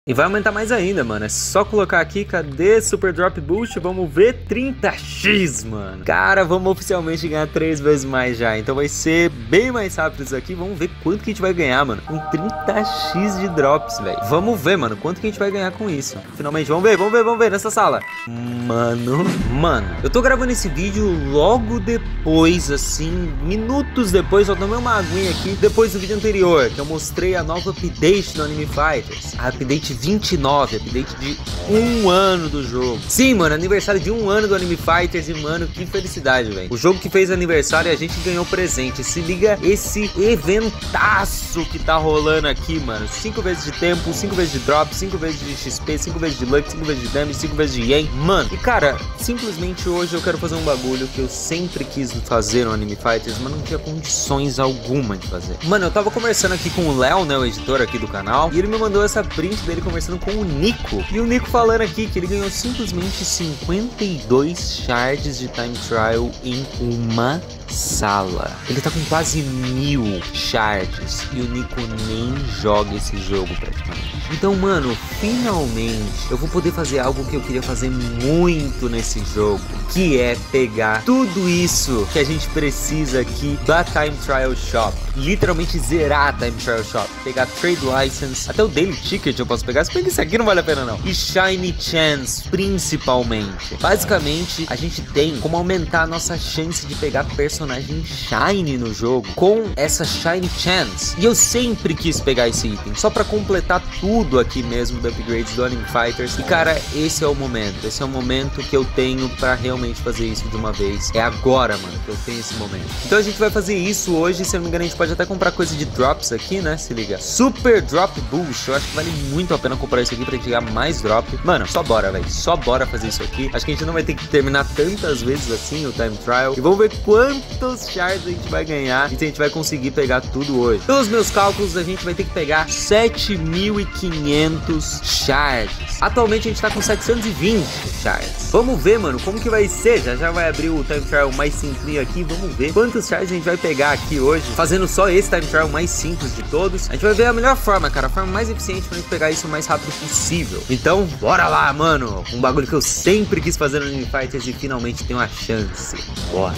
E vai aumentar mais ainda, mano. É só colocar aqui, cadê Super Drop Boost? Vamos ver, 30x, mano. Cara, vamos oficialmente ganhar 3 vezes mais já. Então vai ser bem mais rápido isso aqui. Vamos ver quanto que a gente vai ganhar, mano. Com 30x de drops, velho. Vamos ver, mano, quanto que a gente vai ganhar com isso. Finalmente, vamos ver nessa sala. Mano, eu tô gravando esse vídeo logo depois, assim, minutos depois. Eu tomei uma aguinha aqui, depois do vídeo anterior, que eu mostrei a nova update do Anime Fighters. A update 29, update de 1 ano do jogo. Sim, mano, aniversário de 1 ano do Anime Fighters. E, mano, que felicidade, velho. O jogo que fez aniversário e a gente ganhou presente. Se liga esse eventaço que tá rolando aqui, mano. 5 vezes de tempo, 5 vezes de drop, 5 vezes de XP, 5 vezes de luck, 5 vezes de damage, 5 vezes de yen. Mano, e cara, simplesmente hoje eu quero fazer um bagulho que eu sempre quis fazer no Anime Fighters, mas não tinha condições alguma de fazer. Mano, eu tava conversando aqui com o Léo, né, o editor aqui do canal, e ele me mandou essa print dele conversando com o Nico. E o Nico falando aqui que ele ganhou simplesmente 52 shards de time trial em uma sala. Ele tá com quase 1000 shards e o Nico nem joga esse jogo praticamente. Então, mano, finalmente eu vou poder fazer algo que eu queria fazer muito nesse jogo, que é pegar tudo isso que a gente precisa aqui da Time Trial Shop. Literalmente zerar a Time Trial Shop. Pegar Trade License, até o Daily Ticket eu posso pegar, se bem que isso aqui não vale a pena não. E Shiny Chance, principalmente. Basicamente, a gente tem como aumentar a nossa chance de pegar personagem Shiny no jogo com essa Shiny Chance. E eu sempre quis pegar esse item, só pra completar tudo aqui mesmo do upgrades do Anime Fighters. E cara, esse é o momento que eu tenho pra realmente fazer isso de uma vez. É agora, mano, que eu tenho esse momento. Então a gente vai fazer isso hoje. Se eu não me engano, a gente pode até comprar coisa de drops aqui, né? Se liga. Super Drop Boost. Eu acho que vale muito a pena comprar isso aqui pra gente ganhar mais drop. Mano, só bora, velho. Só bora fazer isso aqui. Acho que a gente não vai ter que terminar tantas vezes assim o Time Trial. E vamos ver quantos shards a gente vai ganhar e se a gente vai conseguir pegar tudo hoje. Pelos meus cálculos, a gente vai ter que pegar 7.500 shards. Atualmente a gente tá com 720 shards. Vamos ver, mano, como que vai ser. Já vai abrir o Time Trial mais simplinho aqui. Vamos ver quantos shards a gente vai pegar aqui hoje, fazendo só esse Time Trial mais simples de todos. A gente vai ver a melhor forma, cara, a forma mais eficiente pra gente pegar isso o mais rápido possível. Então, bora lá, mano. Um bagulho que eu sempre quis fazer no Anime Fighters e finalmente tenho a chance. Bora.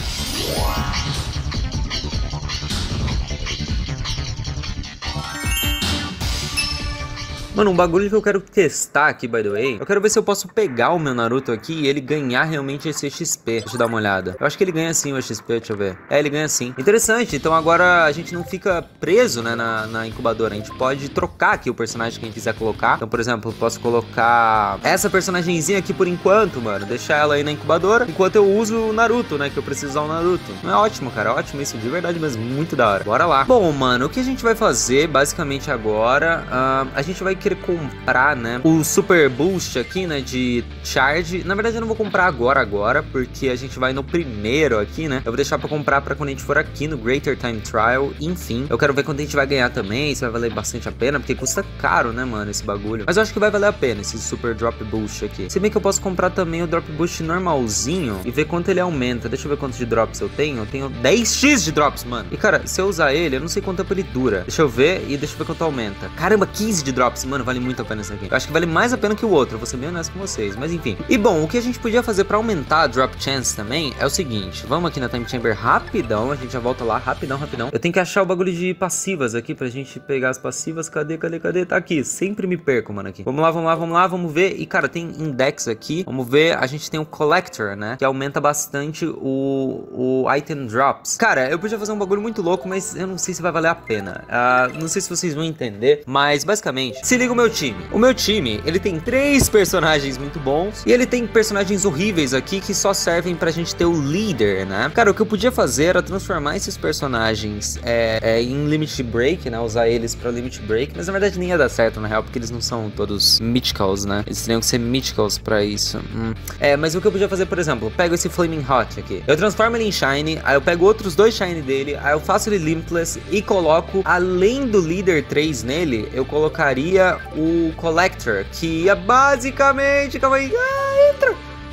Mano, um bagulho que eu quero testar aqui, by the way, eu quero ver se eu posso pegar o meu Naruto aqui e ele ganhar realmente esse XP. Deixa eu dar uma olhada. Eu acho que ele ganha sim o XP, deixa eu ver. É, ele ganha sim. Interessante, então agora a gente não fica preso, né, na incubadora. A gente pode trocar aqui o personagem que a gente quiser colocar. Então, por exemplo, eu posso colocar essa personagemzinha aqui por enquanto, mano. Deixar ela aí na incubadora, enquanto eu uso o Naruto, né, que eu preciso usar o Naruto. Não é ótimo, cara, é ótimo isso, de verdade mesmo, muito da hora. Bora lá. Bom, mano, o que a gente vai fazer, basicamente agora, a gente vai querer comprar, né, o Super Boost aqui, né, de Charge. Na verdade eu não vou comprar agora, porque a gente vai no primeiro aqui, né. Eu vou deixar pra comprar pra quando a gente for aqui no Greater Time Trial. Enfim, eu quero ver quanto a gente vai ganhar também, se vai valer bastante a pena, porque custa caro, né, mano, esse bagulho. Mas eu acho que vai valer a pena esse Super Drop Boost aqui. Se bem que eu posso comprar também o Drop Boost normalzinho e ver quanto ele aumenta. Deixa eu ver quantos de drops eu tenho. Eu tenho 10x de drops, mano. E cara, se eu usar ele, eu não sei quanto tempo ele dura. Deixa eu ver e deixa eu ver quanto aumenta. Caramba, 15 de drops, mano, vale muito a pena esse aqui. Eu acho que vale mais a pena que o outro, vou ser bem honesto com vocês, mas enfim. E bom, o que a gente podia fazer pra aumentar a Drop Chance também é o seguinte. Vamos aqui na Time Chamber rapidão, a gente já volta lá, rapidão. Eu tenho que achar o bagulho de passivas aqui pra gente pegar as passivas. Cadê? Tá aqui, sempre me perco, mano, aqui. Vamos lá, vamos ver. E cara, tem Index aqui, vamos ver. A gente tem o Collector, né, que aumenta bastante o Item Drops. Cara, eu podia fazer um bagulho muito louco, mas eu não sei se vai valer a pena. Não sei se vocês vão entender, mas basicamente, se liga o meu time. O meu time, ele tem 3 personagens muito bons e ele tem personagens horríveis aqui que só servem pra gente ter o líder, né? Cara, o que eu podia fazer era transformar esses personagens em Limit Break, né? Usar eles pra Limit Break, mas na verdade nem ia dar certo, na real, porque eles não são todos Mythicals, né? Eles teriam que ser Mythicals pra isso. Mas o que eu podia fazer, por exemplo, eu pego esse Flaming Hot aqui, eu transformo ele em Shiny, aí eu pego outros 2 Shiny dele, aí eu faço ele Limitless e coloco, além do Leader 3 nele, eu colocaria o Collector, que ia basicamente... Calma aí, entra!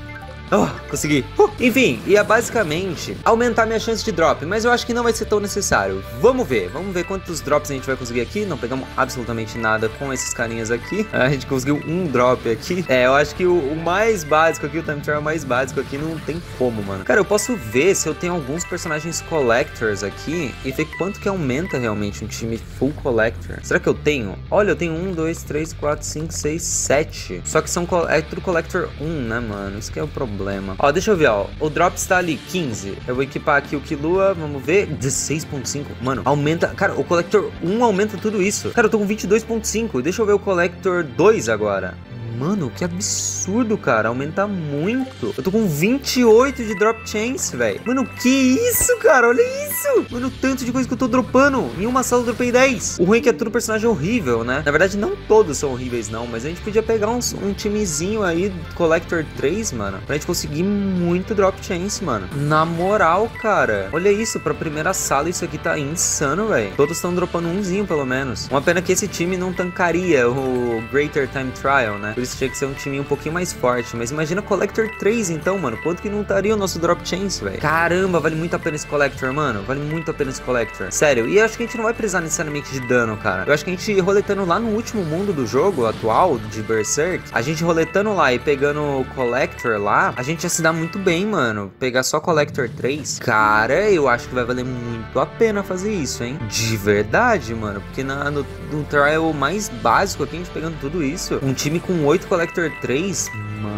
Oh, consegui. Enfim, ia basicamente aumentar minha chance de drop, mas eu acho que não vai ser tão necessário. Vamos ver quantos drops a gente vai conseguir aqui. Não pegamos absolutamente nada com esses carinhas aqui. A gente conseguiu um drop aqui. Eu acho que o mais básico aqui, o time trial mais básico aqui, não tem como, mano. Cara, eu posso ver se eu tenho alguns personagens collectors aqui e ver quanto que aumenta realmente um time full collector. Será que eu tenho? Olha, eu tenho 1, 2, 3, 4, 5, 6, 7. Só que é tudo collector 1, né, mano? Isso que é o problema. Ó, deixa eu ver, ó. O drop está ali, 15. Eu vou equipar aqui o Killua, vamos ver. 16.5. Mano, aumenta. Cara, o collector 1 aumenta tudo isso. Cara, eu tô com 22.5. Deixa eu ver o collector 2 agora. Mano, que absurdo, cara. Aumenta muito. Eu tô com 28 de drop chance, velho. Mano, que isso, cara? Olha isso. Mano, o tanto de coisa que eu tô dropando. Em uma sala eu dropei 10. O ruim é que é tudo personagem horrível, né? Na verdade, não todos são horríveis, não. Mas a gente podia pegar um timezinho aí, Collector 3, mano. Pra gente conseguir muito drop chance, mano. Na moral, cara. Olha isso. Pra primeira sala, isso aqui tá insano, velho. Todos estão dropando umzinho, pelo menos. Uma pena que esse time não tancaria o Greater Time Trial, né? Por isso tinha que ser um time um pouquinho mais forte. Mas imagina Collector 3 então, mano. Quanto que não estaria o nosso drop chance, velho? Caramba, vale muito a pena esse Collector, mano. Vale muito a pena esse Collector. Sério. E eu acho que a gente não vai precisar necessariamente de dano, cara. Eu acho que a gente roletando lá no último mundo do jogo atual, de Berserk, a gente roletando lá e pegando o Collector lá, a gente ia se dar muito bem, mano. Pegar só Collector 3. Cara, eu acho que vai valer muito a pena fazer isso, hein? De verdade, mano. Porque no trial mais básico aqui, a gente pegando tudo isso, um time com 8 Collector 3,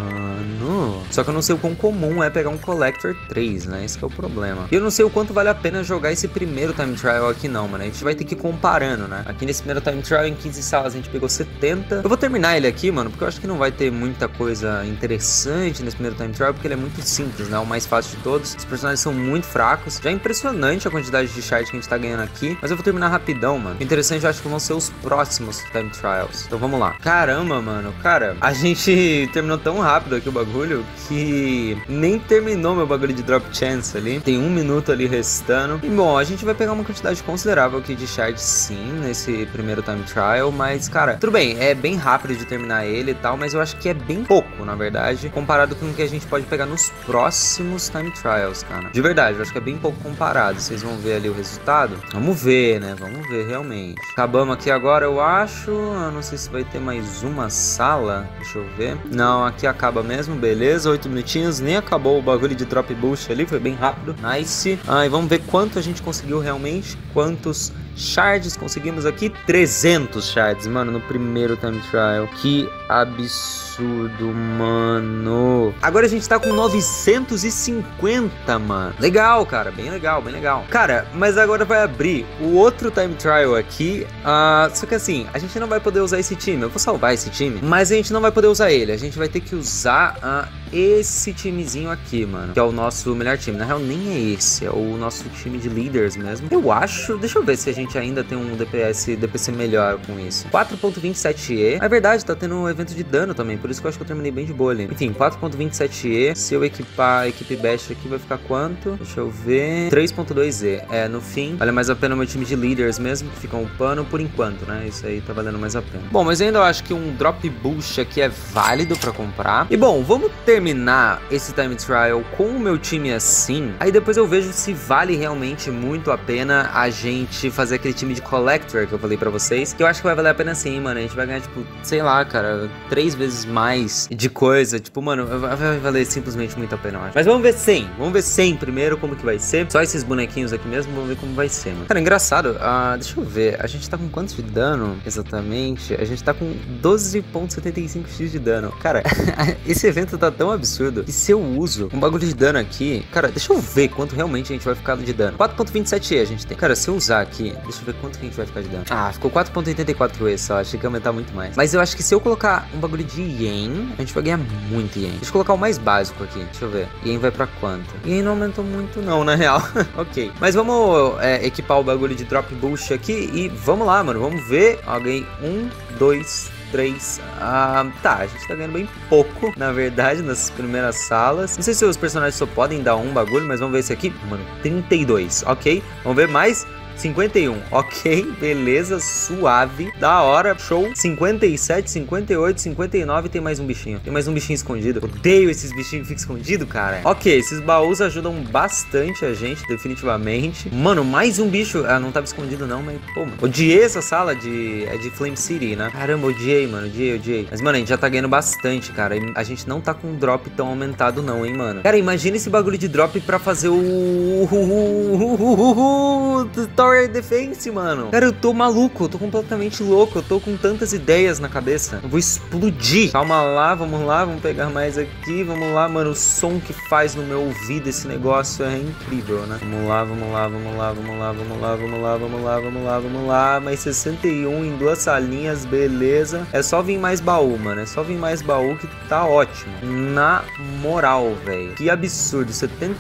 mano. Só que eu não sei o quão comum é pegar um Collector 3, né? Esse que é o problema. E eu não sei o quanto vale a pena jogar esse primeiro Time Trial aqui não, mano. A gente vai ter que ir comparando, né? Aqui nesse primeiro Time Trial, em 15 salas, a gente pegou 70. Eu vou terminar ele aqui, mano, porque eu acho que não vai ter muita coisa interessante nesse primeiro Time Trial, porque ele é muito simples, né? O mais fácil de todos. Os personagens são muito fracos. Já é impressionante a quantidade de shard que a gente tá ganhando aqui. Mas eu vou terminar rapidão, mano. O interessante, eu acho que vão ser os próximos Time Trials. Então vamos lá. Caramba, mano. Cara, a gente terminou tão rápido aqui o bagulho que nem terminou meu bagulho de drop chance ali. Tem 1 minuto ali restando. E bom, a gente vai pegar uma quantidade considerável aqui de shard sim, nesse primeiro time trial. Mas, cara, tudo bem, é bem rápido de terminar ele e tal, mas eu acho que é bem pouco, na verdade, comparado com o que a gente pode pegar nos próximos time trials, cara. De verdade, eu acho que é bem pouco comparado. Vocês vão ver ali o resultado. Vamos ver, né? Vamos ver, realmente. Acabamos aqui agora, eu acho. Eu não sei se vai ter mais uma sala. Deixa eu ver. Não, aqui acaba mesmo, beleza. 8 minutinhos, nem acabou o bagulho de drop boost ali, foi bem rápido. Nice. E vamos ver quanto a gente conseguiu realmente. Quantos shards conseguimos aqui? 300 shards, mano, no primeiro time trial. Que absurdo, mano. Agora a gente tá com 950, mano. Legal, cara, bem legal, bem legal. Cara, mas agora vai abrir o outro time trial aqui. Só que assim, a gente não vai poder usar esse time. Eu vou salvar esse time, mas a gente não vai poder usar ele. A gente vai ter que usar esse timezinho aqui, mano, que é o nosso melhor time. Na real, nem é esse, é o nosso time de leaders mesmo. Eu acho, deixa eu ver se a gente ainda tem um DPC melhor com isso. 4.27E. É verdade, tá tendo um evento de dano também, por isso que eu acho que eu terminei bem de boa ali. Enfim, 4.27E. Se eu equipar a equipe best aqui, vai ficar quanto? Deixa eu ver. 3.2E. No fim, vale mais a pena o meu time de leaders mesmo, que ficam upando por enquanto, né? Isso aí tá valendo mais a pena. Bom, mas eu ainda acho que um drop boost aqui é válido pra comprar. E bom, vamos terminar esse time trial com o meu time assim. Aí depois eu vejo se vale realmente muito a pena a gente fazer aquele time de collector que eu falei pra vocês. Que eu acho que vai valer a pena sim, mano. A gente vai ganhar, tipo, sei lá, cara, 3 vezes mais de coisa. Tipo, mano, vai valer simplesmente muito a pena, eu acho. Mas vamos ver 100. Vamos ver 100 primeiro, como que vai ser. Só esses bonequinhos aqui mesmo, vamos ver como vai ser, mano. Cara, engraçado. Deixa eu ver. A gente tá com quanto de dano, exatamente? A gente tá com 12.75x de dano. Cara, esse evento tá tão absurdo que se eu uso um bagulho de dano aqui... Cara, deixa eu ver quanto realmente a gente vai ficar de dano. 4.27E a gente tem. Cara, se eu usar aqui... Deixa eu ver quanto que a gente vai ficar de dano. Ficou 4.84E só. Achei que ia aumentar muito mais. Mas eu acho que se eu colocar um bagulho de Yen, a gente vai ganhar muito Yen. Deixa eu colocar o mais básico aqui. Deixa eu ver. Yen vai pra quanto? Yen não aumentou muito não, na real. Ok. Mas vamos equipar o bagulho de drop boost aqui e vamos lá, mano. Vamos ver. Ganhei 1, 2, 3. Tá, a gente tá ganhando bem pouco, na verdade, nessas primeiras salas. Não sei se os personagens só podem dar um bagulho, mas vamos ver esse aqui. Mano, 32, ok. Vamos ver mais. 51. Ok, beleza, suave. Da hora, show. 57, 58, 59. Tem mais um bichinho. Tem mais um bichinho escondido. Odeio esses bichinhos que ficam escondidos, cara. Ok, esses baús ajudam bastante a gente, definitivamente. Mano, mais um bicho. Ah, não tava escondido não, mas, pô, mano. Odiei essa sala de... É de Flame City, né? Caramba, odiei, mano. Odiei. Mas, mano, a gente já tá ganhando bastante, cara. E a gente não tá com um drop tão aumentado não, hein, mano. Cara, imagina esse bagulho de drop pra fazer o... Tower Defense, mano. Cara, eu tô maluco. Eu tô completamente louco. Eu tô com tantas ideias na cabeça. Eu vou explodir. Calma lá, vamos lá. Vamos pegar mais aqui. Vamos lá, mano. O som que faz no meu ouvido esse negócio é incrível, né? Vamos lá. Vamos lá. Mais 61 em 2 salinhas, beleza. É só vir mais baú, mano. É só vir mais baú que tá ótimo. Na moral, velho. Que absurdo.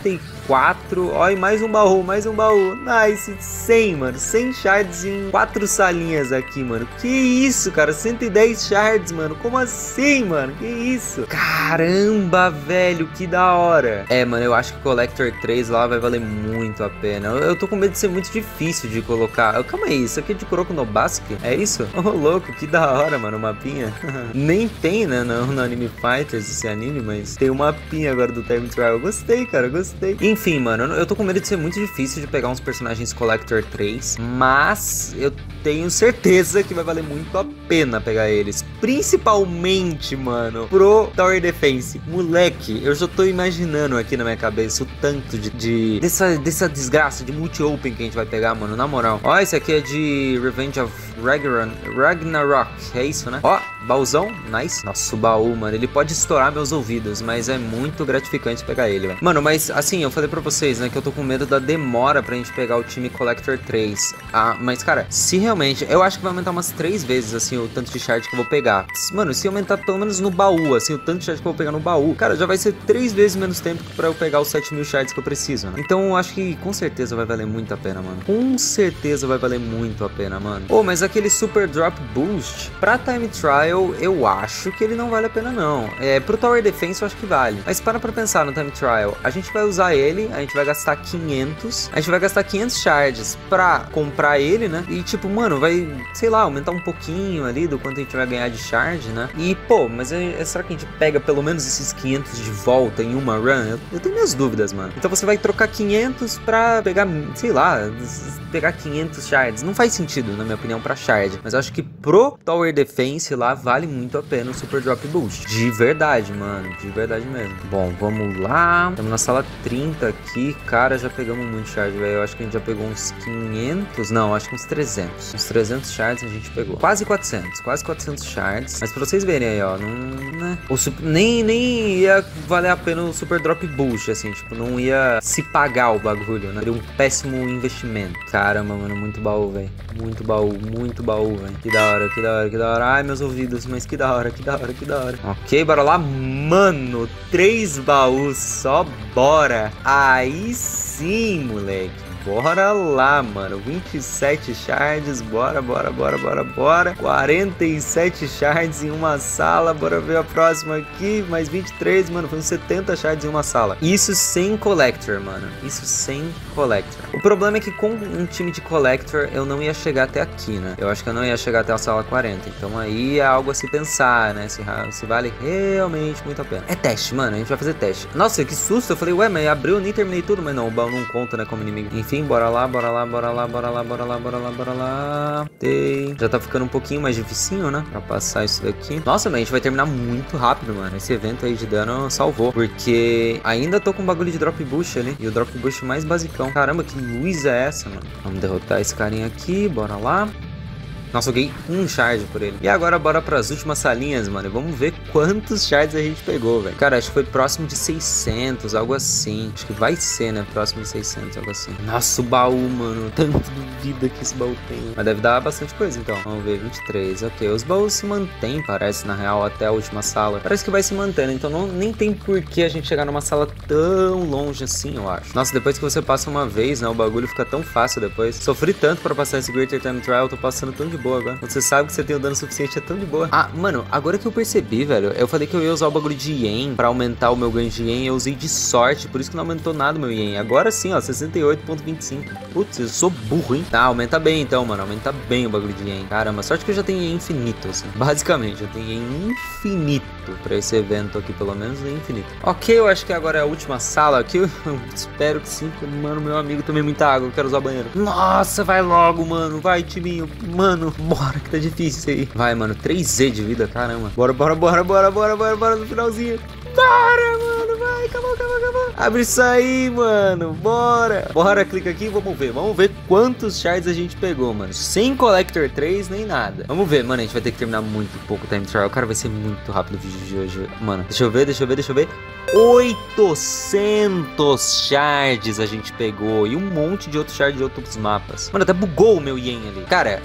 74. Ó, e mais um baú. Nice. 100, mano. 100 shards em 4 salinhas aqui, mano. Que isso, cara? 110 shards, mano. Como assim, mano? Que isso? Caramba, velho. Que da hora. É, mano, eu acho que Collector 3 lá vai valer muito a pena. Eu tô com medo de ser muito difícil de colocar. Calma aí, isso aqui é de Kuroko no Basque? É isso? Oh, louco, que da hora, mano, o mapinha. Nem tem, né, no Anime Fighters esse anime, mas tem um mapinha agora do Time Trial. Gostei, cara, gostei. Enfim, mano, eu tô com medo de ser muito difícil de pegar uns personagens Collector 3, mas eu tenho certeza que vai valer muito a pena pegar eles. Principalmente, mano, pro Tower Defense. Moleque, eu já tô imaginando aqui na minha cabeça o tanto dessa desgraça de multi-open que a gente vai pegar, mano, na moral. Ó, esse aqui é de Revenge of Ragnarok, é isso, né? Ó, baúzão, nice. Nossa, o baú, mano, ele pode estourar meus ouvidos, mas é muito gratificante pegar ele, velho. Mano, mas assim, eu falei pra vocês, né, que eu tô com medo da demora pra gente pegar o time Collector 3. Ah, mas, cara, se realmente... Eu acho que vai aumentar umas 3 vezes, assim, o tanto de shard que eu vou pegar. Mano, se aumentar pelo menos no baú, assim, o tanto de shard que eu vou pegar no baú, cara, já vai ser 3 vezes menos tempo pra eu pegar os 7.000 shards que eu preciso, né? Então, eu acho que com certeza vai valer muito a pena, mano. Com certeza vai valer muito a pena, mano. Oh, mas aquele Super Drop Boost, pra Time Trial, eu acho que ele não vale a pena, não. Pro Tower Defense, eu acho que vale. Mas para pra pensar no Time Trial. A gente vai usar ele, a gente vai gastar 500. A gente vai gastar 500 shards pra comprar ele, né? E, tipo, mano, vai, sei lá, aumentar um pouquinho ali do quanto a gente vai ganhar de shard, né? E, pô, mas será que a gente pega pelo menos esses 500 de volta em uma run? Eu tenho minhas dúvidas, mano. Então você vai trocar 500 pra pegar, sei lá, pegar 500 shards. Não faz sentido, na minha opinião, pra shard. Mas eu acho que pro Tower Defense lá vale muito a pena o Super Drop Boost. De verdade, mano. De verdade mesmo. Bom, vamos lá. Estamos na sala 30 aqui. Cara, já pegamos muito shard, velho. Eu acho que a gente já pegou uns 500. Não, acho que uns 300. Uns 300 shards a gente pegou. Quase 400. Quase 400 shards. Mas pra vocês verem aí, ó. Não, né? Nem ia valer a pena o Super Drop Boost, assim. Tipo, não ia se pagar o bagulho, né? Seria um péssimo investimento. Caramba, mano. Muito baú, velho. Muito baú, velho. Que da hora. Ai, meus ouvidos. Mas que da hora. Ok, bora lá. Mano, 3 baús só. Bora. Aí sim, moleque. Bora lá, mano. 27 shards. Bora. 47 shards em uma sala. Bora ver a próxima aqui. Mais 23, mano. Foi uns 70 shards em uma sala. Isso sem Collector, mano. Isso sem Collector. O problema é que com um time de Collector eu não ia chegar até aqui, né? Eu acho que eu não ia chegar até a sala 40. Então aí é algo a se pensar, né? Se vale realmente muito a pena. É teste, mano. A gente vai fazer teste. Nossa, que susto. Eu falei, ué, mas abriu, eu nem terminei tudo. Mas não, o baú não conta, né? Como inimigo. Enfim, bora lá. Tem. Já tá ficando um pouquinho mais dificinho, né? Pra passar isso daqui. Nossa, mas a gente vai terminar muito rápido, mano. Esse evento aí de dano salvou. Porque ainda tô com um bagulho de Drop Boost ali. E o Drop Boost mais basicão. Caramba, que luz é essa, mano? Vamos derrotar esse carinha aqui. Bora lá. Nossa, eu ganhei um shard por ele. E agora bora pras últimas salinhas, mano. Vamos ver quantos shards a gente pegou, velho. Cara, acho que foi próximo de 600, algo assim. Acho que vai ser, né? Próximo de 600, algo assim. Nossa, o baú, mano. Tanto de vida que esse baú tem. Mas deve dar bastante coisa, então. Vamos ver, 23. Ok, os baús se mantêm, parece, na real, até a última sala. Parece que vai se mantendo. Então nem tem por que a gente chegar numa sala tão longe assim, eu acho. Nossa, depois que você passa uma vez, né? O bagulho fica tão fácil depois. Sofri tanto pra passar esse Greater Time Trial. Tô passando tão de boa agora. Quando você sabe que você tem o dano suficiente, é tão de boa. Ah, mano, agora que eu percebi, velho, eu falei que eu ia usar o bagulho de yen pra aumentar o meu ganho de yen, eu usei de sorte, por isso que não aumentou nada o meu yen. Agora sim, ó, 68,25. Putz, eu sou burro, hein? Tá, aumenta bem então, mano, aumenta bem o bagulho de yen. Caramba, sorte que eu já tenho yen infinito, assim. Basicamente, eu tenho yen infinito pra esse evento aqui, pelo menos, yen infinito. Ok, eu acho que agora é a última sala aqui, eu espero que sim, porque, mano, meu amigo, tomei muita água, eu quero usar o banheiro. Nossa, vai logo, mano, vai, timinho. Mano, bora que tá difícil isso aí. Vai, mano, 3Z de vida, caramba. Bora no finalzinho. Bora, mano, vai, acabou. Abre isso aí, mano, bora, clica aqui e vamos ver quantos shards a gente pegou, mano, sem Collector 3 nem nada. Vamos ver, mano, a gente vai ter que terminar muito pouco time trial, cara, vai ser muito rápido o vídeo de hoje, mano. Deixa eu ver. 800 shards a gente pegou e um monte de outros shards de outros mapas. Mano, até bugou o meu yen ali. Cara,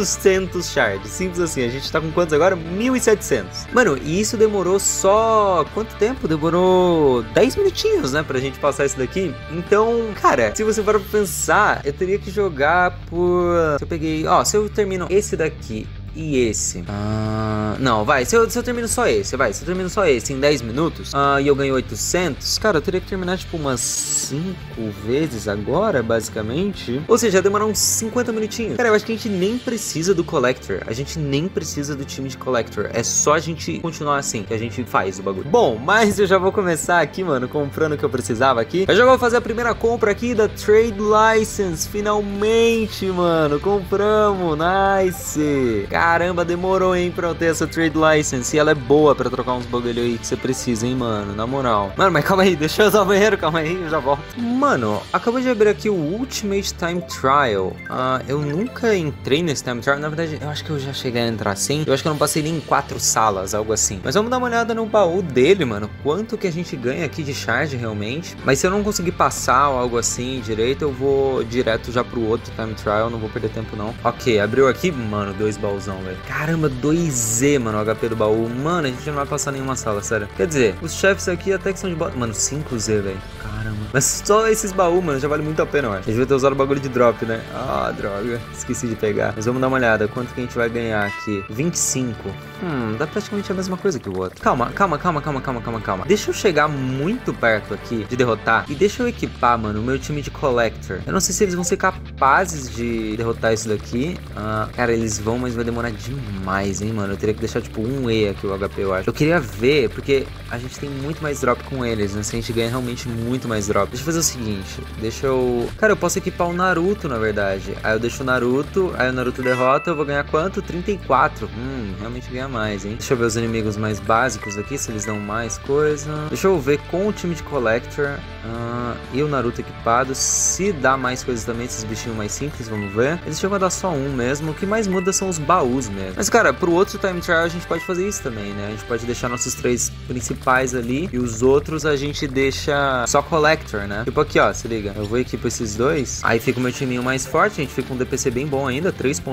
800 shards, simples assim. A gente tá com quantos agora? 1700. Mano, e isso demorou só... quanto tempo? Demorou 10 minutinhos, né, pra gente passar isso daqui. Então, cara, se você for pensar, eu teria que jogar por... se eu peguei... ó, se eu termino esse daqui e esse. Não, vai. Se eu termino só esse, Se eu termino só esse em 10 minutos e eu ganho 800, cara, eu teria que terminar tipo umas 5 vezes agora, basicamente. Ou seja, demorar uns 50 minutinhos. Cara, eu acho que a gente nem precisa do Collector. A gente nem precisa do time de Collector. É só a gente continuar assim que a gente faz o bagulho. Bom, mas eu já vou começar aqui, mano, comprando o que eu precisava aqui. Eu já vou fazer a primeira compra aqui da Trade License. Finalmente, mano. Compramos. Nice. Caramba, demorou, hein, pra eu ter essa Trade License. E ela é boa pra trocar uns bagulho aí que você precisa, hein, mano. Na moral. Mano, mas calma aí, deixa eu usar o banheiro, calma aí, eu já volto. Mano, acabou de abrir aqui o Ultimate Time Trial. Eu nunca entrei nesse Time Trial. Na verdade, eu acho que eu já cheguei a entrar assim. Eu acho que eu não passei nem em 4 salas, algo assim. Mas vamos dar uma olhada no baú dele, mano. Quanto que a gente ganha aqui de charge, realmente. Mas se eu não conseguir passar ou algo assim direito, eu vou direto já pro outro Time Trial. Não vou perder tempo, não. Ok, abriu aqui, mano, 2 baúzão, velho. Caramba, 2Z, mano, o HP do baú. Mano, a gente não vai passar nenhuma sala, sério. Quer dizer, os chefes aqui até que são de boa. Mano, 5Z, velho. Caramba. Mas só esses baús, mano, já vale muito a pena, eu acho. A gente vai ter usado o bagulho de drop, né? Ah, droga. Esqueci de pegar. Mas vamos dar uma olhada. Quanto que a gente vai ganhar aqui? 25. Dá praticamente a mesma coisa que o outro. Calma. Deixa eu chegar muito perto aqui de derrotar. E deixa eu equipar, mano, o meu time de Collector. Eu não sei se eles vão ser capazes de derrotar isso daqui. Cara, eles vão, mas vai demorar demais, hein, mano. Eu teria que deixar, tipo, 1E aqui o HP, eu acho. Eu queria ver, porque a gente tem muito mais drop com eles, né? Se a gente ganha realmente muito mais drop. Deixa eu fazer o seguinte. Deixa eu... cara, eu posso equipar o Naruto, na verdade. Aí eu deixo o Naruto, aí o Naruto derrota, eu vou ganhar quanto? 34. Realmente ganha mais, hein? Deixa eu ver os inimigos mais básicos aqui, se eles dão mais coisa. Deixa eu ver com o time de Collector e o Naruto equipado, se dá mais coisas também, esses bichinhos mais simples, vamos ver. Eles chegam a dar só um mesmo. O que mais muda são os baús mesmo. Mas, cara, pro outro Time Trial a gente pode fazer isso também, né? A gente pode deixar nossos 3 principais ali e os outros a gente deixa só Collector, né? Tipo aqui, ó, se liga. Eu vou equipo esses 2, aí fica o meu timinho mais forte, a gente fica com um DPC bem bom ainda,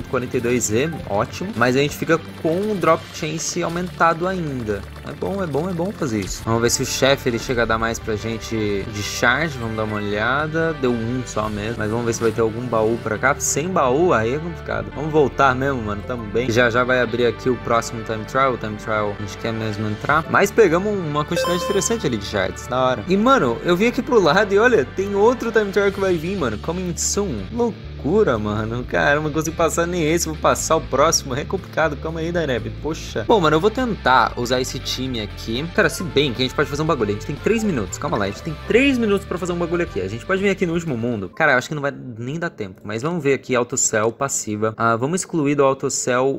3.42Z, ótimo. Mas a gente fica com o Drop Chance aumentado ainda. É bom fazer isso. Vamos ver se o chefe ele chega a dar mais pra gente de charge, vamos dar uma olhada. Deu 1 só mesmo, mas vamos ver se vai ter algum baú pra cá. Sem baú, aí é complicado. Vamos voltar mesmo, mano, tamo bem. Já vai abrir aqui o próximo Time Trial. O Time Trial a gente quer mesmo entrar, mas pegamos uma quantidade interessante ali de shards, da hora. E, mano, eu vim aqui pro lado e olha, tem outro Time Trial que vai vir, mano, coming soon. Loucura, mano. Caramba, não consigo passar nem esse, vou passar o próximo. É complicado, calma aí, Daineb. Poxa. Bom, mano, eu vou tentar usar esse time aqui. Cara, se bem que a gente pode fazer um bagulho. A gente tem 3 minutos, calma lá. A gente tem 3 minutos pra fazer um bagulho aqui. A gente pode vir aqui no último mundo. Cara, eu acho que não vai nem dar tempo. Mas vamos ver aqui, autocell, passiva. Vamos excluir do autocell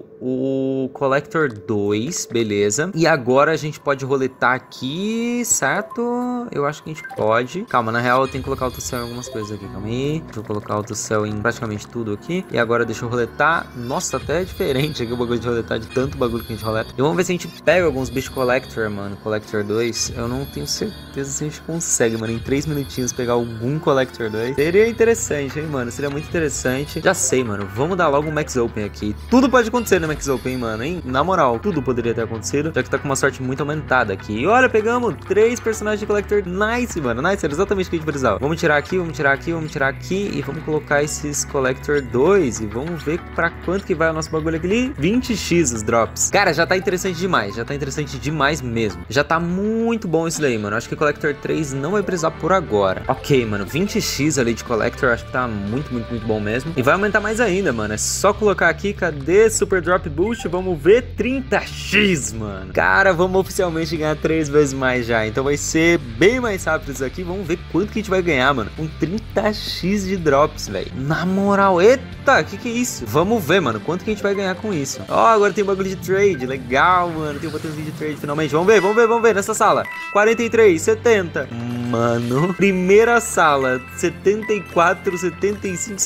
o Collector 2, beleza. E agora a gente pode roletar aqui, certo? Eu acho que a gente pode. Calma, na real eu tenho que colocar autocell em algumas coisas aqui. Calma aí. Deixa eu colocar autocell em praticamente tudo aqui. E agora deixa eu roletar. Nossa, até é diferente aqui o bagulho de roletar, de tanto bagulho que a gente roleta. E vamos ver se a gente pega alguns bichos Collector, mano. Collector 2. Eu não tenho certeza se a gente consegue, mano, em 3 minutinhos pegar algum Collector 2. Seria interessante, hein, mano. Seria muito interessante. Já sei, mano. Vamos dar logo um Max Open aqui. Tudo pode acontecer no Max Open, mano, hein? Na moral, tudo poderia ter acontecido, já que tá com uma sorte muito aumentada aqui. E olha, pegamos 3 personagens de Collector. Nice, mano. Nice, era exatamente o que a gente precisava. Vamos tirar aqui, vamos tirar aqui, vamos tirar aqui. E vamos colocar esses Collector 2 e vamos ver pra quanto que vai o nosso bagulho aqui. 20x os drops. Cara, já tá interessante demais, já tá interessante demais mesmo. Já tá muito bom isso daí, mano. Acho que Collector 3 não vai precisar por agora. Ok, mano, 20x ali de Collector, acho que tá muito bom mesmo. E vai aumentar mais ainda, mano. É só colocar aqui, cadê Super Drop Boost? Vamos ver 30x, mano. Cara, vamos oficialmente ganhar 3 vezes mais já. Então vai ser bem mais rápido isso aqui. Vamos ver quanto que a gente vai ganhar, mano. Com 30x de drops, velho. Na moral, eita, que é isso? Vamos ver, mano, quanto que a gente vai ganhar com isso. Ó, agora tem um bagulho de trade. Legal, mano. Tem um botãozinho de trade finalmente. Vamos ver nessa sala. 43, 70. Mano, primeira sala, 74, 75,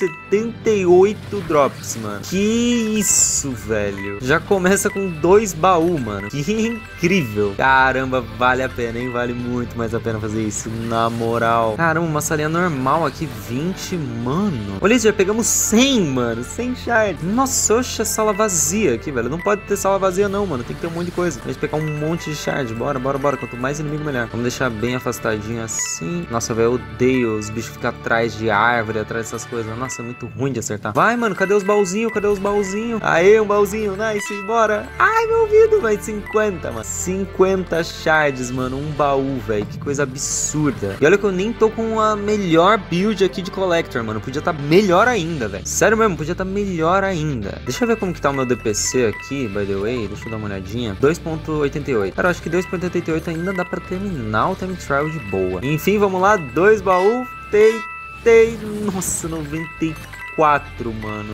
78 drops, mano. Que isso, velho. Já começa com 2 baús, mano. Que incrível. Caramba, vale a pena, hein? Vale muito mais a pena fazer isso, na moral. Caramba, uma salinha normal aqui, 20, mano. Olha isso, já pegamos 100, mano. 100 shards. Nossa, oxe, a sala vazia aqui, velho. Não pode ter sala vazia não, mano. Tem que ter um monte de coisa. A gente pegar um monte de shard. Bora. Quanto mais inimigo, melhor. Vamos deixar bem afastadinho assim. Nossa, velho, eu odeio os bichos ficar atrás de árvore, atrás dessas coisas. Nossa, é muito ruim de acertar. Vai, mano, cadê os baúzinhos? Aê, um baúzinho, nice, bora. Ai, meu ouvido, velho, 50, mano. 50 shards, mano, um baú, velho. Que coisa absurda. E olha que eu nem tô com a melhor build aqui de Collector, mano. Podia tá melhor ainda, velho. Sério mesmo, podia tá melhor ainda. Deixa eu ver como que tá o meu DPC aqui, by the way. Deixa eu dar uma olhadinha. 2.88. Cara, eu acho que 2.88 ainda dá pra terminar o time trial de boa. Enfim, vamos lá. 2 baús. Nossa, 94, mano.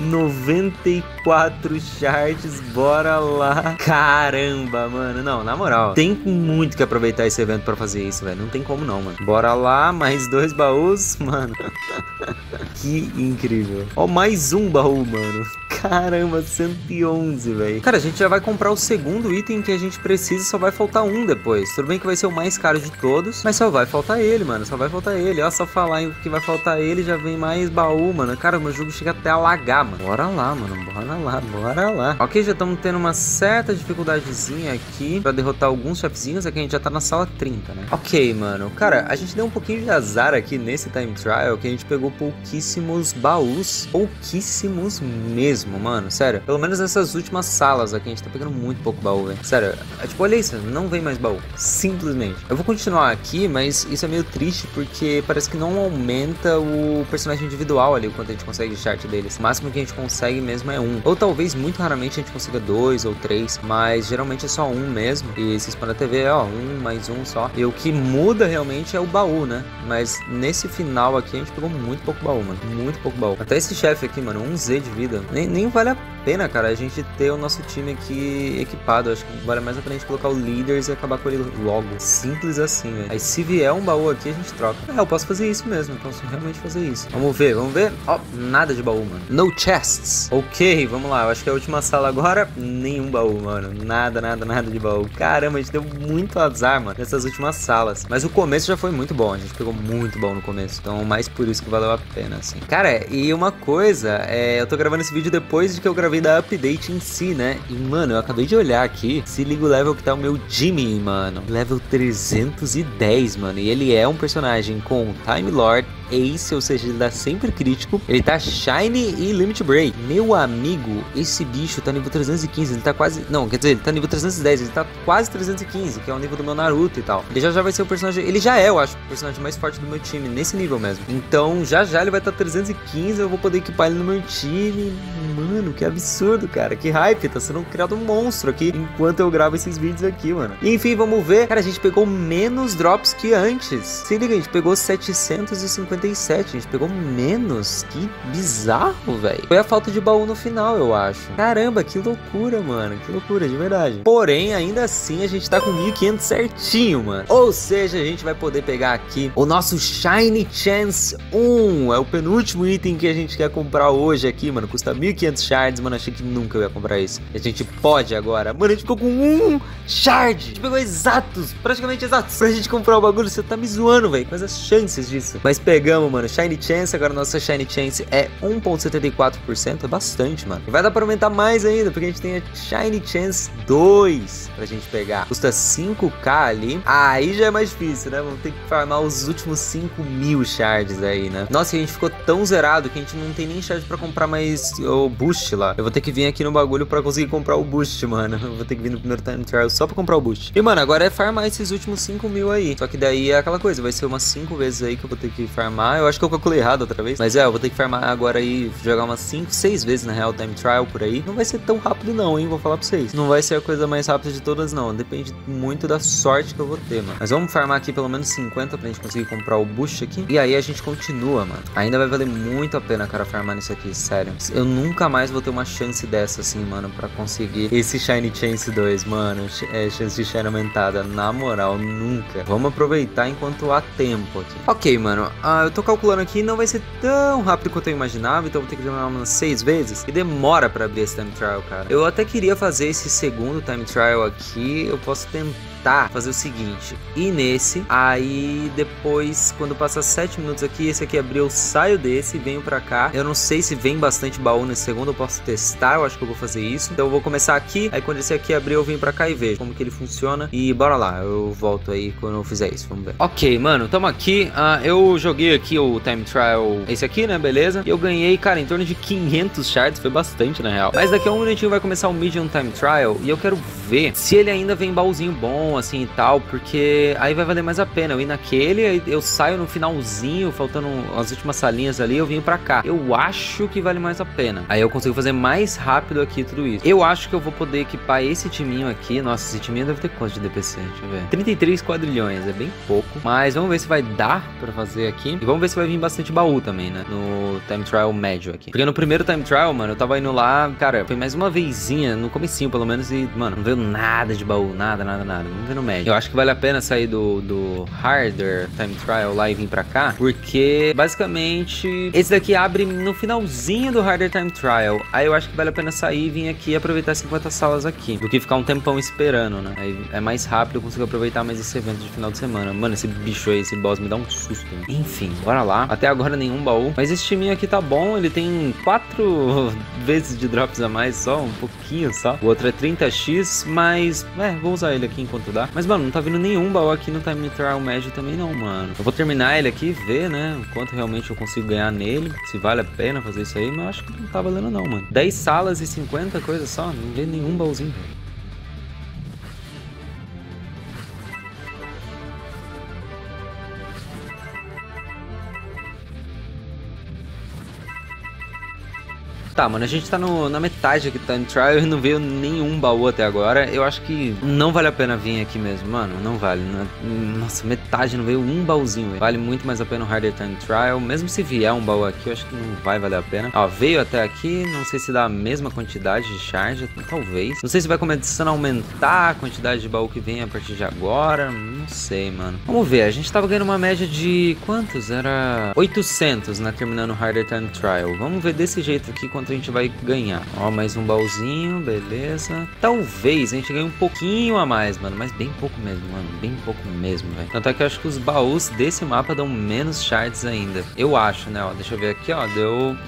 94 shards, bora lá. Caramba, mano. Não, na moral, tem muito que aproveitar esse evento pra fazer isso, velho. Não tem como não, mano. Bora lá, mais 2 baús, mano. Que incrível. Ó, mais um baú, mano. Caramba, 111, velho. Cara, a gente já vai comprar o segundo item que a gente precisa, só vai faltar um depois. Tudo bem que vai ser o mais caro de todos, mas só vai faltar ele, mano. Só vai faltar ele. Ó, só falar que vai faltar ele, já vem mais baú, mano. Cara, o meu jogo chega até a lagar, mano. Bora lá, mano. Bora lá. Ok, já estamos tendo uma certa dificuldadezinha aqui pra derrotar alguns chefezinhos. Aqui a gente já tá na sala 30, né? Ok, mano. Cara, a gente deu um pouquinho de azar aqui nesse time trial, que a gente pegou pouquíssimos baús. Pouquíssimos mesmo, mano. Sério. Pelo menos nessas últimas salas aqui, a gente tá pegando muito pouco baú, velho. Sério. Tipo, olha isso. Não vem mais baú. Simplesmente. Eu vou continuar aqui, mas isso é meio triste porque parece que não aumenta o personagem individual ali, o quanto a gente consegue de chart deles. O máximo que a gente consegue mesmo é 1. Ou talvez, muito raramente, a gente consiga 2 ou 3, mas geralmente é só 1 mesmo. E vocês podem até ver, ó, 1 mais 1 só. E o que muda realmente é o baú, né? Mas nesse final aqui, a gente pegou muito pouco baú, mano. Muito pouco baú. Até esse chefe aqui, mano, 1Z de vida. Nem vale a pena, cara, a gente ter o nosso time aqui equipado. Acho que vale mais a pena a gente colocar o Leaders e acabar com ele logo. Simples assim, velho. Aí se vier um baú aqui, a gente troca. É, eu posso fazer isso mesmo. Eu posso realmente fazer isso. Vamos ver. Ó, nada de baú, mano. No chests. Ok, vamos lá. Eu acho que é a última sala agora. Nenhum baú, mano. Nada de baú. Caramba, a gente deu muito azar, mano, nessas últimas salas. Mas o começo já foi muito bom. A gente pegou muito bom no começo. Então, mais por isso que valeu a pena, assim. Cara, e uma coisa, eu tô gravando esse vídeo depois de que eu gravei da update em si, né? E, mano, eu acabei de olhar aqui. Se liga o level que tá o meu Jimmy, mano. Level 310, mano. E ele é um personagem com Time Lord, Ace, ou seja, ele dá sempre crítico. Ele tá Shiny e Limit Break. Meu amigo, esse bicho tá nível 315. Ele tá quase... Não, quer dizer, ele tá nível 310. Ele tá quase 315, que é o nível do meu Naruto e tal. Ele já vai ser o personagem... Ele já é, eu acho, o personagem mais forte do meu time, nesse nível mesmo. Então, já ele vai estar 315. Eu vou poder equipar ele no meu time. Mano, que absurdo, cara. Que hype. Tá sendo criado um monstro aqui enquanto eu gravo esses vídeos aqui, mano. Enfim, vamos ver. Cara, a gente pegou menos drops que antes. Se liga, a gente pegou 757. A gente pegou menos. Que bizarro, velho. Foi a falta de baú no final, eu acho. Caramba, que loucura, mano. Que loucura, de verdade. Porém, ainda assim, a gente tá com 1500 certinho, mano. Ou seja, a gente vai poder pegar aqui o nosso Shiny Chance 1. É o penúltimo item que a gente quer comprar hoje aqui, mano. Custa 1500 shards, mano. Achei que nunca eu ia comprar isso. A gente pode agora. Mano, a gente ficou com 1 shard. A gente pegou exatos, praticamente exatos, pra gente comprar o bagulho. Você tá me zoando, velho. Quais as chances disso? Mas pegando Pegamos, mano, Shiny Chance. Agora nossa Shiny Chance é 1,74%. É bastante, mano. E vai dar pra aumentar mais ainda, porque a gente tem a Shiny Chance 2 pra gente pegar. Custa 5k ali. Aí já é mais difícil, né? Vamos ter que farmar os últimos 5.000 shards aí, né? Nossa, a gente ficou tão zerado que a gente não tem nem shard pra comprar mais o boost lá. Eu vou ter que vir aqui no bagulho pra conseguir comprar o boost, mano. Eu vou ter que vir no primeiro time trial só pra comprar o boost. E, mano, agora é farmar esses últimos 5.000 aí. Só que daí é aquela coisa, vai ser umas 5 vezes aí que eu vou ter que farmar. Eu acho que eu calculei errado outra vez. Mas eu vou ter que farmar agora aí, jogar umas 5, 6 vezes na real time trial por aí. Não vai ser tão rápido não, hein? Vou falar pra vocês. Não vai ser a coisa mais rápida de todas não. Depende muito da sorte que eu vou ter, mano. Mas vamos farmar aqui pelo menos 50 pra gente conseguir comprar o boost aqui. E aí a gente continua, mano. Ainda vai valer muito a pena, cara, farmar nisso aqui, sério. Eu nunca mais vou ter uma chance dessa, assim, mano, pra conseguir esse Shiny Chance 2, mano. É chance de Shiny aumentada. Na moral, nunca. Vamos aproveitar enquanto há tempo aqui. Ok, mano. Eu tô calculando aqui, não vai ser tão rápido quanto eu imaginava, então eu vou ter que jogar umas 6 vezes. E demora pra abrir esse time trial, cara. Eu até queria fazer esse segundo time trial aqui. Eu posso tentar fazer o seguinte: ir nesse, aí depois, quando passar 7 minutos aqui, esse aqui abriu, eu saio desse, venho pra cá. Eu não sei se vem bastante baú nesse segundo, eu posso testar, eu acho que eu vou fazer isso. Então eu vou começar aqui, aí quando esse aqui abrir, eu venho pra cá e vejo como que ele funciona. E bora lá, eu volto aí quando eu fizer isso, vamos ver. Ok, mano, tamo aqui. Eu joguei aqui o time trial, esse aqui, né, beleza? Eu ganhei, cara, em torno de 500 shards, foi bastante na real. Mas daqui a um minutinho vai começar o medium time trial e eu quero ver se ele ainda vem baúzinho bom, assim e tal, porque aí vai valer mais a pena eu ir naquele, aí eu saio no finalzinho, faltando as últimas salinhas ali, eu vim pra cá. Eu acho que vale mais a pena. Aí eu consigo fazer mais rápido aqui tudo isso. Eu acho que eu vou poder equipar esse timinho aqui. Nossa, esse timinho deve ter quanto de DPC? Deixa eu ver. 33 quadrilhões, é bem pouco. Mas vamos ver se vai dar pra fazer aqui. E vamos ver se vai vir bastante baú também, né? No time trial médio aqui. Porque no primeiro time trial, mano, eu tava indo lá, cara, foi mais uma vezinha, no comecinho pelo menos, e, mano, não veio nada de baú, nada. Vamos ver no médio. Eu acho que vale a pena sair do harder time trial lá e vir pra cá, porque basicamente esse daqui abre no finalzinho do harder time trial. Aí eu acho que vale a pena sair e vir aqui e aproveitar 50 salas aqui, do que ficar um tempão esperando, né? Aí é mais rápido, eu consigo aproveitar mais esse evento de final de semana. Mano, esse bicho aí, esse boss me dá um susto, né? Enfim, bora lá. Até agora nenhum baú, mas esse timinho aqui tá bom. Ele tem 4 vezes de drops a mais só, um pouquinho só. O outro é 30x, mas vou usar ele aqui enquanto dá. Mas, mano, não tá vindo nenhum baú aqui no time trial médio também não, mano. Eu vou terminar ele aqui e ver, né, o quanto realmente eu consigo ganhar nele, se vale a pena fazer isso aí, mas eu acho que não tá valendo não, mano. 10 salas e 50 coisas só, não vê nenhum baúzinho, velho. Tá, mano, a gente tá na metade aqui do time trial e não veio nenhum baú até agora. Eu acho que não vale a pena vir aqui mesmo, mano, não vale. Nossa, metade não veio um baúzinho, véio. Vale muito mais a pena o harder time trial. Mesmo se vier um baú aqui, eu acho que não vai valer a pena. Ó, veio até aqui, não sei se dá a mesma quantidade de charge, talvez. Não sei se vai começando a aumentar a quantidade de baú que vem a partir de agora, não sei, mano. Vamos ver, a gente tava ganhando uma média de quantos? Era 800, né, terminando o harder time trial. Vamos ver desse jeito aqui quanto a gente vai ganhar. Ó, mais um baúzinho, beleza. Talvez a gente ganhe um pouquinho a mais, mano, mas bem pouco mesmo, mano, bem pouco mesmo, velho. Tanto é que eu acho que os baús desse mapa dão menos shards ainda. Eu acho, né, ó, deixa eu ver aqui, ó, deu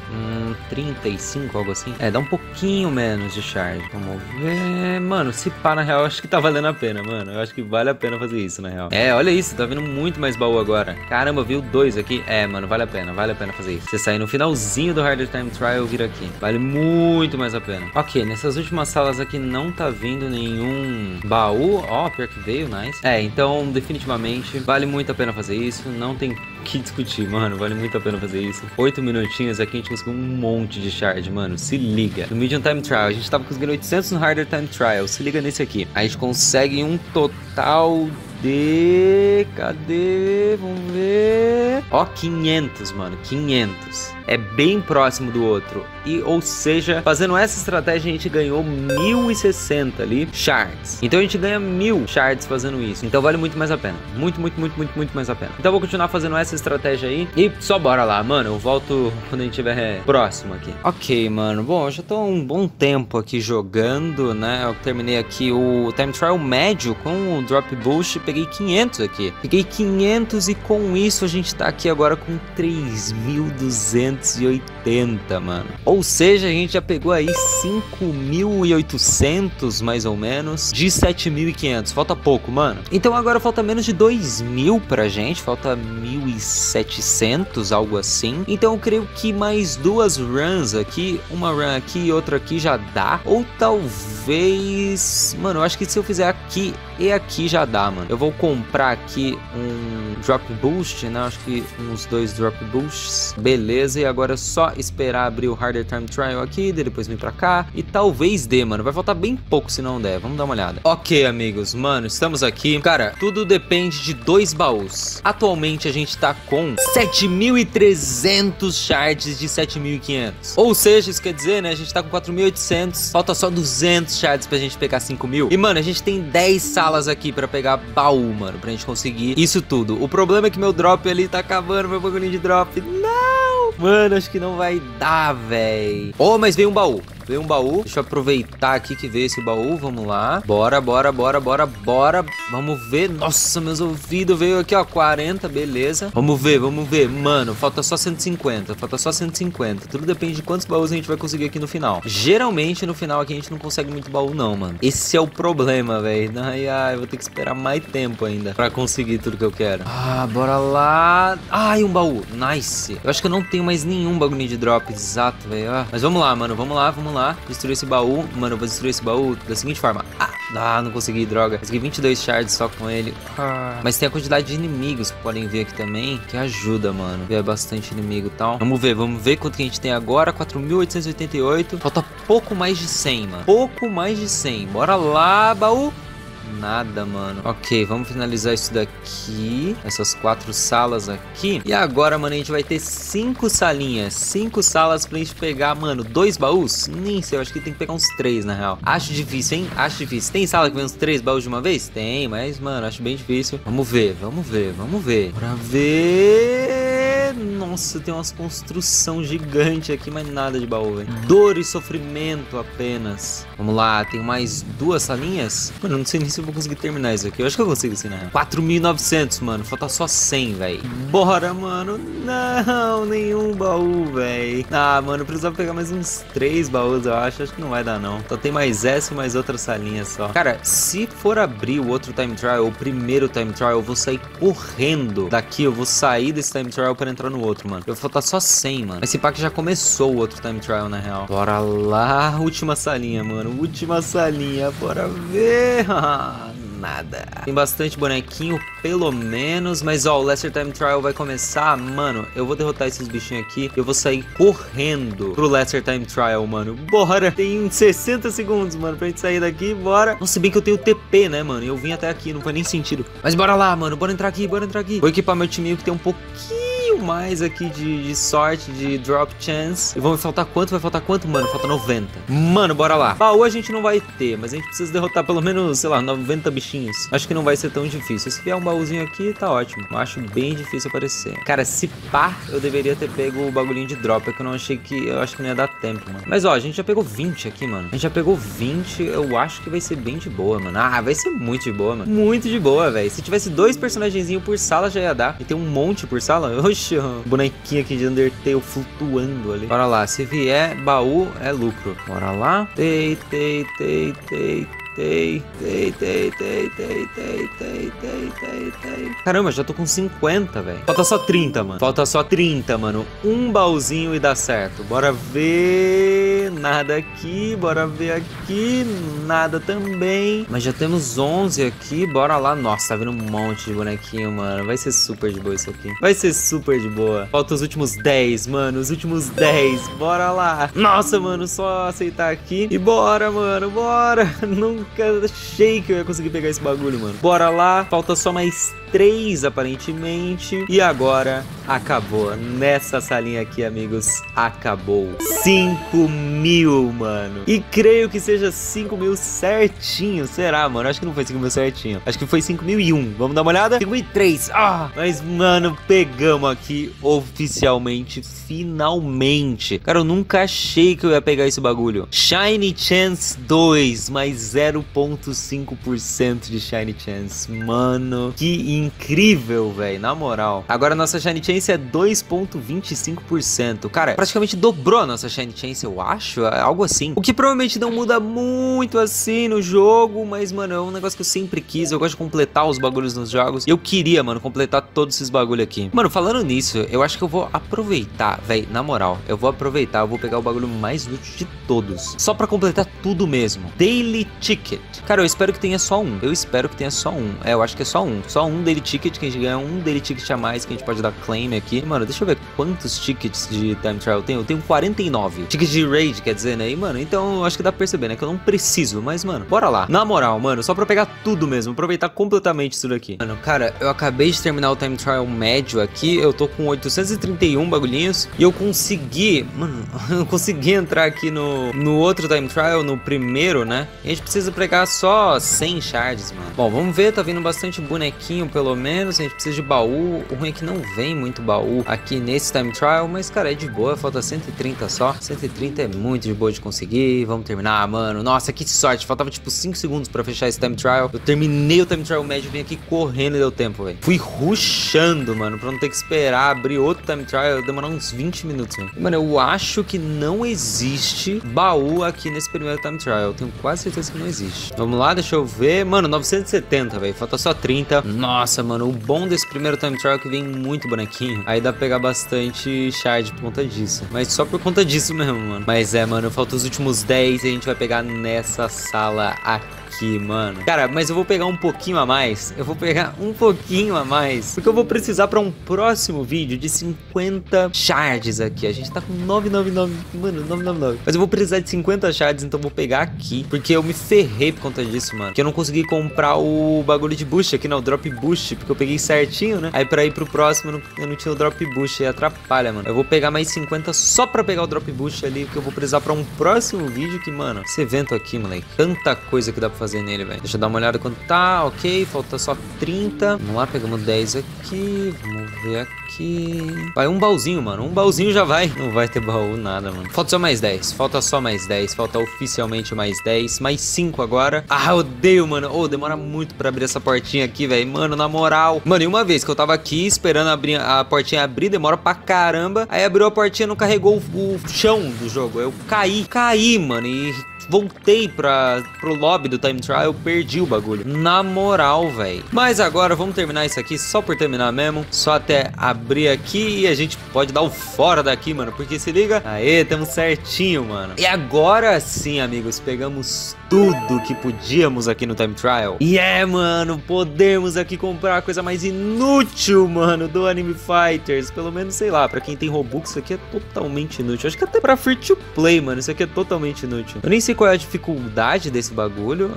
35, algo assim. É, dá um pouquinho menos de shard. Vamos ver, mano, se pá, na real, eu acho que tá valendo a pena, mano. Eu acho que vale a pena fazer isso, na real. É, olha isso, tá vindo muito mais baú agora. Caramba, viu 2 aqui. É, mano, vale a pena fazer isso. Você sair no finalzinho do harder time trial, vir aqui. Vale muito mais a pena. Ok, nessas últimas salas aqui não tá vindo nenhum baú. Ó, pior que veio, nice. É, então definitivamente vale muito a pena fazer isso. Não tem que discutir, mano. Vale muito a pena fazer isso. 8 minutinhos aqui a gente conseguiu um monte de shard, mano. Se liga. No medium time trial a gente tava conseguindo 800 no harder time trial. Se liga nesse aqui. A gente consegue um total de... Cadê? Vamos ver. Ó, 500, mano. 500. É bem próximo do outro. E, ou seja, fazendo essa estratégia, a gente ganhou 1060 ali shards. Então a gente ganha 1000 shards fazendo isso. Então vale muito mais a pena. Muito mais a pena. Então eu vou continuar fazendo essa estratégia aí. E só bora lá, mano. Eu volto quando a gente estiver próximo aqui. Ok, mano. Bom, eu já tô um bom tempo aqui jogando, né? Eu terminei aqui o time trial médio com o drop boost. peguei 500 aqui. Peguei 500 e com isso a gente tá aqui agora com 3.280, mano. Ou seja, a gente já pegou aí 5.800 mais ou menos de 7.500. Falta pouco, mano. Então agora falta menos de 2.000 pra gente. Falta 1.700, algo assim. Então eu creio que mais duas runs aqui, uma run aqui e outra aqui já dá. Ou talvez... Mano, eu acho que se eu fizer aqui e aqui já dá, mano. Eu vou comprar aqui um drop boost, né? Acho que uns 2 drop boosts. Beleza, e agora é só esperar abrir o Harder Time Trial aqui, depois vir pra cá. E talvez dê, mano. Vai faltar bem pouco se não der. Vamos dar uma olhada. Ok, amigos, mano, estamos aqui. Cara, tudo depende de 2 baús. Atualmente a gente tá com 7.300 shards de 7.500. Ou seja, isso quer dizer, né? A gente tá com 4.800. Falta só 200 shards pra gente pegar 5.000. E, mano, a gente tem 10 salas aqui pra pegar baú, mano, pra gente conseguir isso tudo. O problema é que meu drop ali tá acabando, meu bagulhinho de drop. Não! Mano, acho que não vai dar, véi. Oh, mas veio um baú. Veio um baú. Deixa eu aproveitar aqui que veio esse baú. Vamos lá. Bora, bora, bora, bora, bora. Vamos ver. Nossa, meus ouvidos. Veio aqui, ó, 40. Beleza. Vamos ver, vamos ver. Mano, falta só 150. Falta só 150. Tudo depende de quantos baús a gente vai conseguir aqui no final. Geralmente, no final aqui, a gente não consegue muito baú, não, mano. Esse é o problema, velho. Ai, ai, vou ter que esperar mais tempo ainda pra conseguir tudo que eu quero. Ah, bora lá. Ai, um baú. Nice. Eu acho que eu não tenho mais nenhum bagulho de drop. Exato, velho. Ah, mas vamos lá, mano. Vamos lá, vamos lá. Destruir esse baú. Mano, eu vou destruir esse baú da seguinte forma. Ah, não consegui, droga. Consegui 22 shards só com ele. Mas tem a quantidade de inimigos que podem vir aqui também, que ajuda, mano. Ver bastante inimigo e tal. Vamos ver quanto que a gente tem agora. 4.888. Falta pouco mais de 100, mano. Pouco mais de 100. Bora lá, baú. Nada, mano. Ok, vamos finalizar isso daqui. Essas 4 salas aqui. E agora, mano, a gente vai ter 5 salinhas. 5 salas pra gente pegar, mano, 2 baús? Nem sei, eu acho que tem que pegar uns 3, na real. Acho difícil, hein? Acho difícil. Tem sala que vem uns 3 baús de uma vez? Tem, mas, mano, acho bem difícil. Vamos ver, vamos ver, vamos ver. Bora ver... Nossa, tem umas construção gigante aqui, mas nada de baú, velho. Dor e sofrimento apenas. Vamos lá, tem mais 2 salinhas? Mano, eu não sei nem se eu vou conseguir terminar isso aqui. Eu acho que eu consigo sim, né? 4.900, mano. Falta só 100, velho. Bora, mano. Não, nenhum baú, velho. Ah, mano, eu precisava pegar mais uns 3 baús, eu acho. Acho que não vai dar, não. Só tem mais essa e mais outra salinha só. Cara, se for abrir o outro time trial, o primeiro time trial, eu vou sair correndo daqui. Eu vou sair desse time trial para entrar no outro, mano. Eu vou faltar só 100, mano. Esse pack já começou o outro time trial, na real. Bora lá. Última salinha, mano. Última salinha. Bora ver. Nada. Tem bastante bonequinho, pelo menos. Mas, ó, o Lesser Time Trial vai começar. Mano, eu vou derrotar esses bichinhos aqui. Eu vou sair correndo pro Lesser Time Trial, mano. Bora. Tem 60 segundos, mano, pra gente sair daqui. Bora. Nossa, se bem que eu tenho TP, né, mano? Eu vim até aqui, não faz nem sentido. Mas bora lá, mano. Bora entrar aqui, bora entrar aqui. Vou equipar meu time que tem um pouquinho mais aqui de sorte, de drop chance. E vai faltar quanto? Vai faltar quanto, mano? Falta 90. Mano, bora lá. Baú a gente não vai ter, mas a gente precisa derrotar pelo menos, sei lá, 90 bichinhos. Acho que não vai ser tão difícil. Se vier um baúzinho aqui, tá ótimo. Eu acho bem difícil aparecer. Cara, se pá, eu deveria ter pego o bagulhinho de drop. É que eu não achei que... Eu acho que não ia dar tempo, mano. Mas, ó, a gente já pegou 20 aqui, mano. A gente já pegou 20. Eu acho que vai ser bem de boa, mano. Ah, vai ser muito de boa, mano. Muito de boa, velho. Se tivesse 2 personagenzinhos por sala, já ia dar. E tem um monte por sala. Oxi, bonequinho aqui de Undertale flutuando ali. Bora lá. Se vier baú, é lucro. Bora lá. Tei. Caramba, já tô com 50, velho. Falta só 30, mano. Falta só 30, mano. Um baúzinho e dá certo. Bora ver. Nada aqui. Bora ver aqui. Nada também. Mas já temos 11 aqui. Bora lá. Nossa, tá vindo um monte de bonequinho, mano. Vai ser super de boa isso aqui. Vai ser super de boa. Falta os últimos 10, mano. Os últimos 10. Bora lá. Nossa, mano. Só aceitar aqui. E bora, mano. Bora. Nunca achei que eu ia conseguir pegar esse bagulho, mano. Bora lá. Falta só mais 3, aparentemente. E agora acabou. Nessa salinha aqui, amigos, acabou. 5.000, mano. E creio que seja 5.000 certinho. Será, mano? Acho que não foi 5.000 certinho. Acho que foi 5.001. Vamos dar uma olhada? 5.003. Ah, mas, mano, pegamos aqui oficialmente, finalmente. Cara, eu nunca achei que eu ia pegar esse bagulho. Shiny Chance 2, mais 0.5% de Shiny Chance. Mano, que incrível, velho. Na moral. Agora, nossa Shiny Chance é 2.25%. Cara, praticamente dobrou a nossa Shiny Chance, eu acho. Algo assim. O que provavelmente não muda muito assim no jogo, mas, mano, é um negócio que eu sempre quis. Eu gosto de completar os bagulhos nos jogos. Eu queria, mano, completar todos esses bagulhos aqui. Mano, falando nisso, eu acho que eu vou aproveitar, velho, na moral. Eu vou aproveitar, eu vou pegar o bagulho mais útil de todos. Só pra completar tudo mesmo. Daily Ticket. Cara, eu espero que tenha só um. Eu espero que tenha só um. É, eu acho que é só um. Só um Daily Ticket, que a gente ganha um Daily Ticket a mais, que a gente pode dar claim aqui. Mano, deixa eu ver quantos tickets de Time Trial eu tenho. Eu tenho 49. Tickets de Raid, quer dizer, né? E, mano, então eu acho que dá pra perceber, né? Que eu não preciso, mas, mano, bora lá. Na moral, mano, só pra pegar tudo mesmo. Aproveitar completamente isso daqui. Mano, cara, eu acabei de terminar o Time Trial médio aqui. Eu tô com 831 bagulhinhos. E eu consegui, mano, eu consegui entrar aqui no outro Time Trial, no primeiro, né? E a gente precisa pegar só 100 shards, mano. Bom, vamos ver, tá vindo bastante bonequinho, pelo menos. A gente precisa de baú. O ruim é que não vem muito baú aqui nesse Time Trial, mas, cara, é de boa. Falta 130 só. 130 é muito de boa de conseguir. Vamos terminar, mano. Nossa, que sorte. Faltava, tipo, 5 segundos pra fechar esse Time Trial. Eu terminei o Time Trial médio, vim aqui correndo e deu tempo, velho. Fui rushando, mano, pra não ter que esperar abrir outro Time Trial. Demorar uns 20 minutos, mano. Mano, eu acho que não existe baú aqui nesse primeiro Time Trial. Eu tenho quase certeza que não existe. Vamos lá, deixa eu ver. Mano, 970, velho. Falta só 30. Nossa, mano, o bom desse primeiro Time Trial é que vem muito bonequinho. Aí dá pra pegar bastante shard por conta disso. Mas só por conta disso mesmo, mano. Mas é, mano, faltam os últimos 10 e a gente vai pegar nessa sala aqui, mano. Cara, mas eu vou pegar um pouquinho a mais. Eu vou pegar um pouquinho a mais, porque eu vou precisar pra um próximo vídeo de 50 shards aqui. A gente tá com 999, mano, 999. Mas eu vou precisar de 50 shards, então eu vou pegar aqui, porque eu me ferrei por conta disso, mano. Que eu não consegui comprar o bagulho de boost aqui, não, o drop boost, porque eu peguei certinho, né? Aí pra ir pro próximo eu não tinha o drop boost, aí atrapalha, mano. Eu vou pegar mais 50 só pra pegar o drop boost ali, porque eu vou precisar pra um próximo vídeo que, mano, esse evento aqui, moleque, tanta coisa que dá pra fazer nele, velho. Deixa eu dar uma olhada quanto tá, ok, falta só 30. Vamos lá, pegamos 10 aqui, vamos ver aqui. Vai um baúzinho, mano, um baúzinho já vai. Não vai ter baú, nada, mano. Falta só mais 10, falta só mais 10, falta oficialmente mais 10, mais 5 agora. Ah, eu odeio, mano, demora muito pra abrir essa portinha aqui, velho, mano, na moral. Mano, e uma vez que eu tava aqui esperando abrir a portinha abrir, demora pra caramba. Aí abriu a portinha, não carregou o chão do jogo. Eu caí, mano, e voltei pro lobby do Time Trial, eu perdi o bagulho. Na moral, velho. Mas agora vamos terminar isso aqui só por terminar mesmo. Só até abrir aqui e a gente pode dar o fora daqui, mano. Porque se liga, aê, tamo certinho, mano. E agora sim, amigos, pegamos tudo que podíamos aqui no Time Trial. E mano, podemos aqui comprar a coisa mais inútil, mano, do Anime Fighters. Pelo menos, sei lá, pra quem tem Robux, isso aqui é totalmente inútil. Acho que até pra free to play, mano, isso aqui é totalmente inútil. Eu nem sei qual é a dificuldade desse bagulho.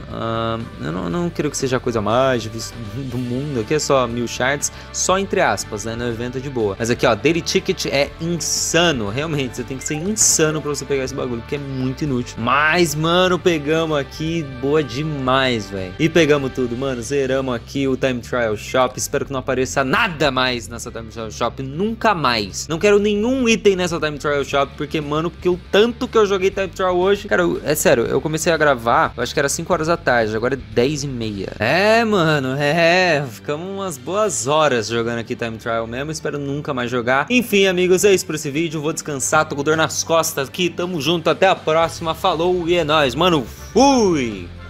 Eu não creio que seja a coisa mais difícil do mundo. Aqui é só 1000 shards, só entre aspas, né, no evento é de boa. Mas aqui, ó, Daily Ticket é insano. Realmente, você tem que ser insano pra você pegar esse bagulho, porque é muito inútil. Mas, mano, pegamos aqui, boa demais, velho. E pegamos tudo, mano, zeramos aqui o Time Trial Shop. Espero que não apareça nada mais nessa Time Trial Shop, nunca mais. Não quero nenhum item nessa Time Trial Shop, porque, mano, porque o tanto que eu joguei Time Trial hoje, cara, é sério, eu comecei a gravar, eu acho que era 5 horas da tarde, agora é 10h30. Mano, ficamos umas boas horas jogando aqui Time Trial mesmo, espero nunca mais jogar. Enfim, amigos, é isso por esse vídeo, vou descansar, tô com dor nas costas aqui, tamo junto, até a próxima, falou e é nóis, mano, fui!